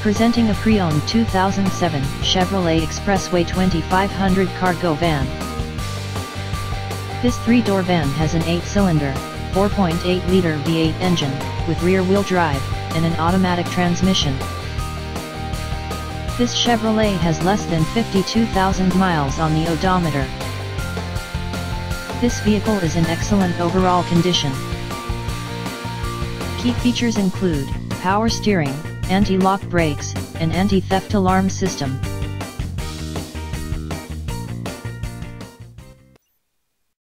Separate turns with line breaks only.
Presenting a pre-owned 2007 Chevrolet Expressway 2500 cargo van. This three-door van has an 8-cylinder, 4.8-liter V8 engine, with rear-wheel drive, and an automatic transmission. This Chevrolet has less than 52,000 miles on the odometer. This vehicle is in excellent overall condition. Key features include power steering, anti-lock brakes, an anti-theft alarm system,